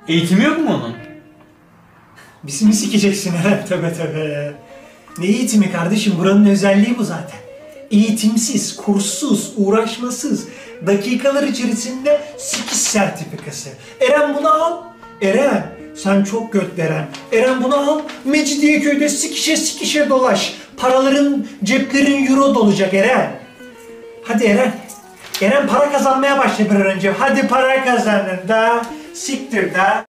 Eğitimi yok mu onun? Bizi mi sikeceksin Eren? Tövbe tövbe. Ne eğitimi kardeşim? Buranın özelliği bu zaten. Eğitimsiz, kurssuz, uğraşmasız, dakikalar içerisinde sikiş sertifikası. Eren bunu al. Eren, sen çok göt Eren. Eren bunu al. Mecidiyeköy'de sikişe sikişe dolaş. Paraların, ceplerin euro dolacak Eren. Hadi Eren. Eren para kazanmaya başla bir an önce. Hadi para kazanın da. Siktir da.